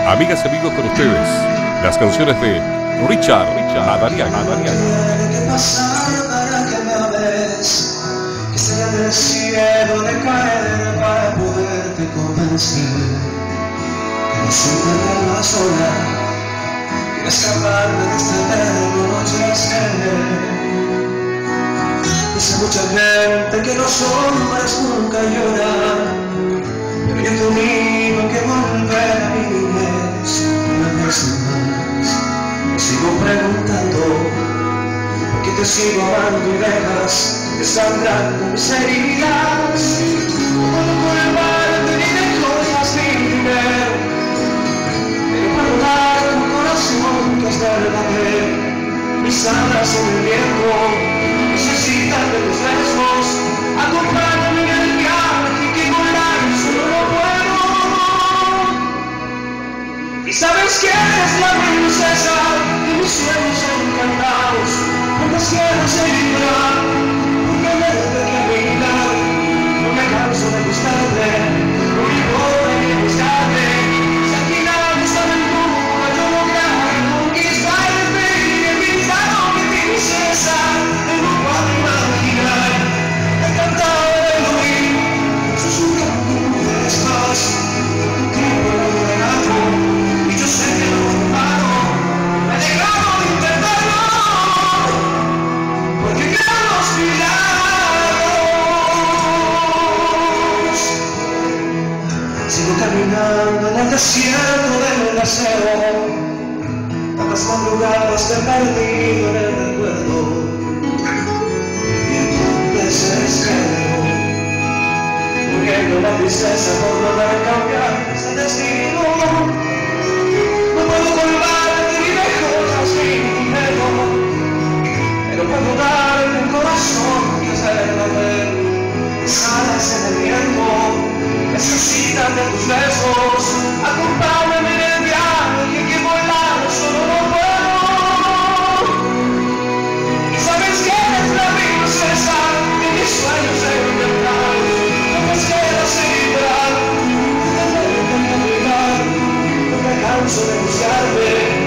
Amigas y amigos, con ustedes, las canciones de Richard Madariaga. ¿Qué pasar para que me ames? Que estrella del cielo de caer para poderte convencer. Que no siempre me la sola, quiero escaparme de este eterno anochecer. Dice mucha gente que los hombres nunca lloran, pero yo te digo que volver a mi niñez una vez más. Me sigo preguntando por qué te sigo amando y dejas de sangrar con mis heridas. No puedo colmarte ni de cosas sin dinero, pero puedo dar un corazón que es verdadero. Mis alas en el viento necesitan de tus besos. Acompáñame en el viaje que volar solo no puedo. Y sabes que eres la princesa de mis sueños encantados, porque quiero seguirla, porque me debe caminar, no me canso de buscarte, no me importa ni buscarte. Si al final de esta aventura yo lograré conquistarte, y he pensado que princesa no lo puedo imaginar, encantado de oír susurrando una vez más tu tiempo regalado. Y yo sé que no es malo, me he dejado de intentarlo, porque creo los milagros. Sigo caminando en el desierto del deseo, tantas madrugadas te he perdido en el recuerdo, viviendo un desespero, muriendo la tristeza por no haber cambiado ese destino. No puedo colmarte ni de cosas sin dinero, pero puedo darte un corazón que es verdadero. Mis alas en el viento necesitan de tus besos. Acompáñame en el viaje que volar solo no puedo. Y sabes que eres la princesa de mis sueños encantados, no me queda seguir, no me canso de buscarte.